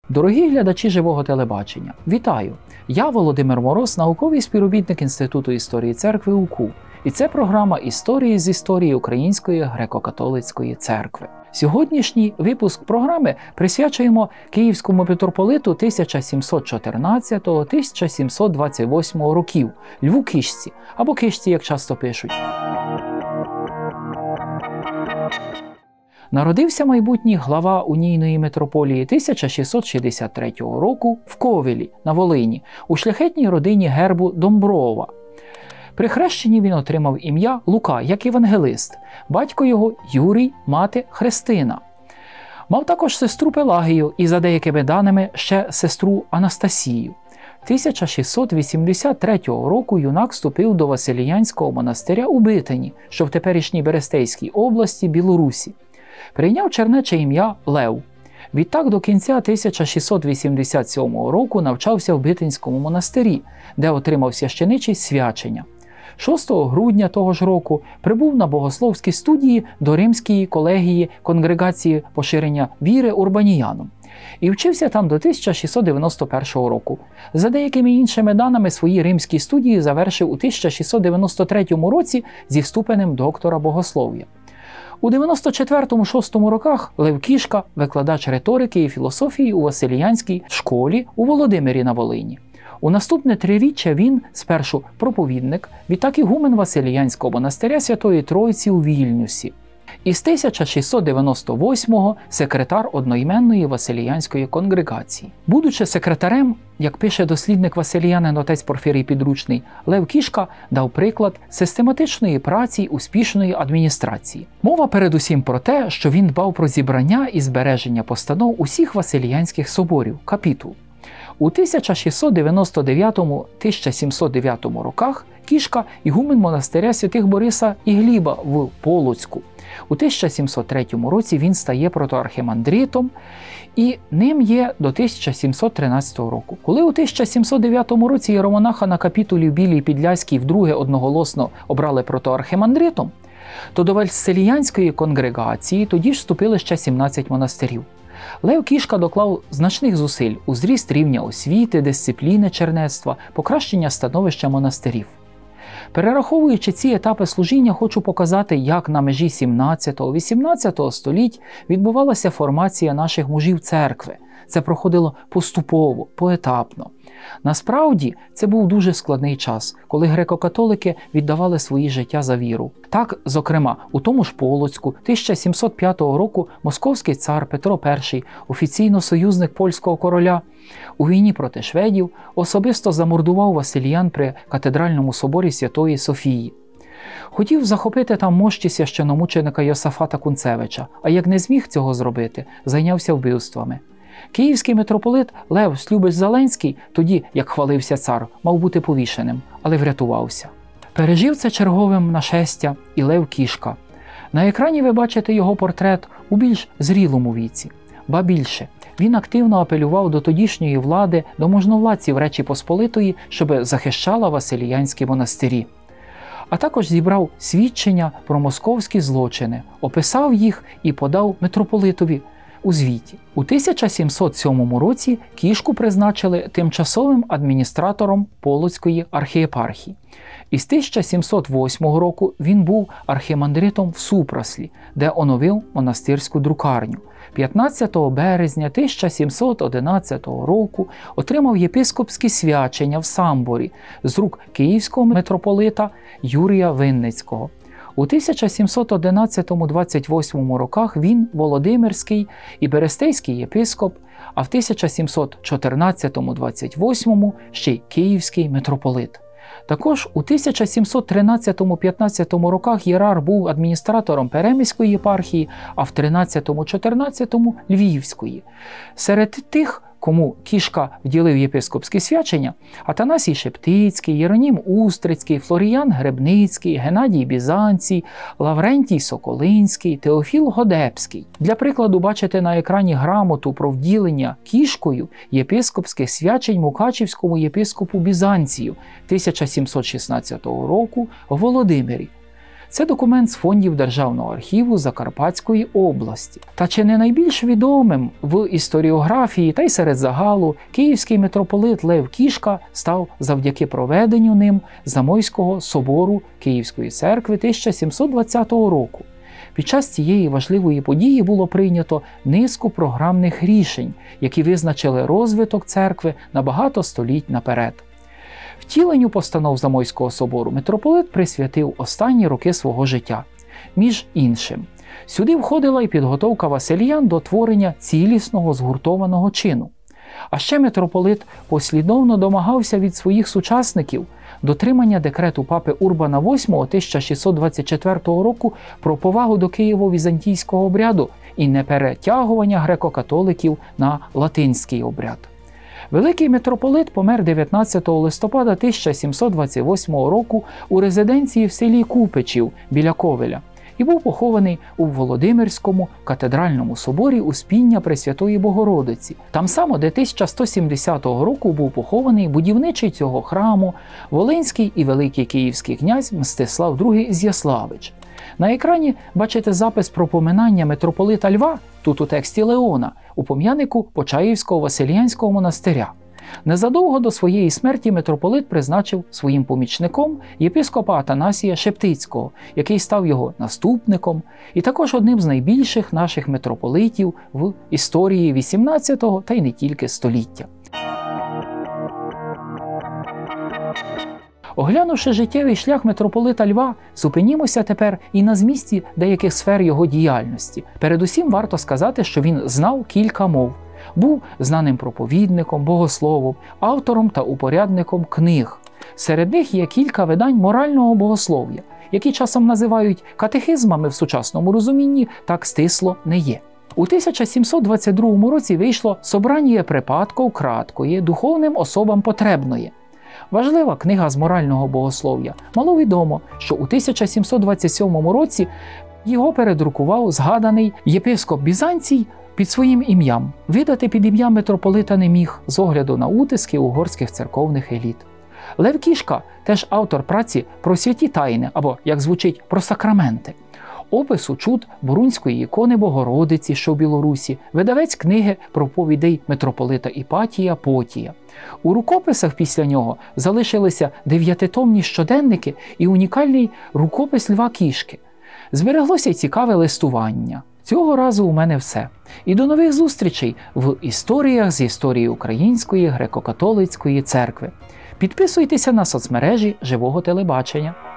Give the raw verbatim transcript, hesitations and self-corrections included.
Дорогі глядачі живого телебачення, вітаю! Я Володимир Мороз, науковий співробітник Інституту історії церкви УКУ. І це програма «Історії з історії Української греко-католицької церкви». Сьогоднішній випуск програми присвячуємо Київському митрополиту тисяча сімсот чотирнадцятого — тисяча сімсот двадцять восьмого років, Льву Кишці, або Кишці, як часто пишуть. Народився майбутній глава унійної митрополії тисяча шістсот шістдесят третього року в Ковелі на Волині у шляхетній родині гербу Домброва. При хрещенні він отримав ім'я Лука, як євангелист, батько його Юрій, мати Христина. Мав також сестру Пелагію і, за деякими даними, ще сестру Анастасію. тисяча шістсот вісімдесят третього року юнак вступив до Василіянського монастиря у Битині, що в теперішній Берестейській області Білорусі. Прийняв чернече ім'я Лев. Відтак до кінця тисяча шістсот вісімдесят сьомого року навчався в Битинському монастирі, де отримав священичі свячення. шостого грудня того ж року прибув на богословські студії до Римської колегії Конгрегації поширення віри Урбаніянум і вчився там до тисяча шістсот дев'яносто першого року. За деякими іншими даними, свої римські студії завершив у тисяча шістсот дев'яносто третьому році зі ступенем доктора богослов'я. У дев'яносто четвертому — шостому роках Лев Кішка, викладач риторики і філософії у Василіянській школі у Володимирі на Волині. У наступне триріччя він спершу проповідник, відтак ігумен Василіянського монастиря Святої Тройці у Вільнюсі. І з тисяча шістсот дев'яносто восьмого секретар одноіменної Василіянської конгрегації. Будучи секретарем, як пише дослідник василіянин отець Порфирій Підручний, Лев Кішка дав приклад систематичної праці й успішної адміністрації. Мова передусім про те, що він дбав про зібрання і збереження постанов усіх василіянських соборів, капітул. У тисяча шістсот дев'яносто дев'ятому — тисяча сімсот дев'ятому роках Кішка ігумен монастиря святих Бориса і Гліба в Полоцьку. У тисяча сімсот третьому році він стає протоархимандритом і ним є до тисяча сімсот тринадцятого року. Коли у тисяча сімсот дев'ятому році єромонаха на капітулі в Білій Підляській вдруге одноголосно обрали протоархимандритом, то до Василіянської конгрегації тоді ж вступили ще сімнадцять монастирів. Лев Кішка доклав значних зусиль у зріст рівня освіти, дисципліни чернецтва, покращення становища монастирів. Перераховуючи ці етапи служіння, хочу показати, як на межі сімнадцятого — вісімнадцятого століть відбувалася формація наших мужів церкви. Це проходило поступово, поетапно. Насправді, це був дуже складний час, коли греко-католики віддавали свої життя за віру. Так, зокрема, у тому ж Полоцьку тисяча сімсот п'ятого року московський цар Петро І, офіційно союзник польського короля, у війні проти шведів особисто замордував василіян при катедральному соборі Святої Софії. Хотів захопити там мощі священомученика Йосафата Кунцевича, а як не зміг цього зробити, зайнявся вбивствами. Київський митрополит Лев Слюбич-Заленський, тоді, як хвалився цар, мав бути повішеним, але врятувався. Пережив це черговим нашестя і Лев Кішка. На екрані ви бачите його портрет у більш зрілому віці. Ба більше, він активно апелював до тодішньої влади, до можновладців Речі Посполитої, щоб захищала Василіянські монастирі. А також зібрав свідчення про московські злочини, описав їх і подав митрополитові у звіті. У тисяча сімсот сьомому році Кішку призначили тимчасовим адміністратором Полоцької архієпархії. І з тисяча сімсот восьмого року він був архімандритом в Супраслі, де оновив монастирську друкарню. п'ятнадцятого березня тисяча сімсот одинадцятого року отримав єпископські свячення в Самборі з рук київського митрополита Юрія Винницького. У тисяча сімсот одинадцятому — двадцять восьмому роках він Володимирський і Берестейський єпископ, а в тисяча сімсот чотирнадцятому — двадцять восьмому ще й Київський митрополит. Також у тисяча сімсот тринадцятому — п'ятнадцятому роках єрарх був адміністратором Перемиської єпархії, а в тринадцятому — чотирнадцятому – Львівської. Серед тих, кому Кішка вділив єпископські свячення, Атанасій Шептицький, Єронім Устрицький, Флоріян Гребницький, Геннадій Бізанцій, Лаврентій Соколинський, Теофіл Годепський. Для прикладу бачите на екрані грамоту про вділення Кішкою єпископських свячень Мукачівському єпископу Бізанцію тисяча сімсот шістнадцятого року в Володимирі. Це документ з фондів Державного архіву Закарпатської області. Та чи не найбільш відомим в історіографії та й серед загалу київський митрополит Лев Кішка став завдяки проведенню ним Замойського собору Київської церкви тисяча сімсот двадцятого року. Під час цієї важливої події було прийнято низку програмних рішень, які визначили розвиток церкви на багато століть наперед. Втіленню постанов Замойського собору митрополит присвятив останні роки свого життя. Між іншим, сюди входила і підготовка васильян до творення цілісного згуртованого чину. А ще митрополит послідовно домагався від своїх сучасників дотримання декрету папи Урбана восьмого тисяча шістсот двадцять четвертого року про повагу до києво-візантійського обряду і неперетягування греко-католиків на латинський обряд. Великий митрополит помер дев'ятнадцятого листопада тисяча сімсот двадцять восьмого року у резиденції в селі Купичів біля Ковеля і був похований у Володимирському катедральному соборі Успіння Пресвятої Богородиці. Там само, де тисяча сто сімдесятого року був похований будівничий цього храму волинський і великий київський князь Мстислав другий З'яславич. На екрані бачите запис про поминання митрополита Льва, тут у тексті Леона, у пом'янику Почаївського Василіянського монастиря. Незадовго до своєї смерті митрополит призначив своїм помічником єпископа Атанасія Шептицького, який став його наступником і також одним з найбільших наших митрополитів в історії вісімнадцятого та й не тільки століття. Оглянувши життєвий шлях митрополита Льва, зупинімося тепер і на змісті деяких сфер його діяльності. Передусім варто сказати, що він знав кілька мов. Був знаним проповідником, богословом, автором та упорядником книг. Серед них є кілька видань морального богослов'я, які часом називають катехизмами в сучасному розумінні, так стисло не є. У тисяча сімсот двадцять другому році вийшло «Собрання припадков краткої, духовним особам потребної». Важлива книга з морального богослов'я. Маловідомо, що у тисяча сімсот двадцять сьомому році його передрукував згаданий єпископ Бізанцій під своїм ім'ям. Видати під ім'ям митрополита не міг з огляду на утиски угорських церковних еліт. Лев Кішка теж автор праці про святі тайни, або, як звучить, про сакраменти. Опису чуд Бурунської ікони Богородиці, що в Білорусі, видавець книги проповідей митрополита Іпатія Потія. У рукописах після нього залишилися дев'ятитомні щоденники і унікальний рукопис Льва Кішки. Збереглося й цікаве листування. Цього разу у мене все. І до нових зустрічей в історіях з історії Української греко-католицької церкви. Підписуйтеся на соцмережі Живого телебачення.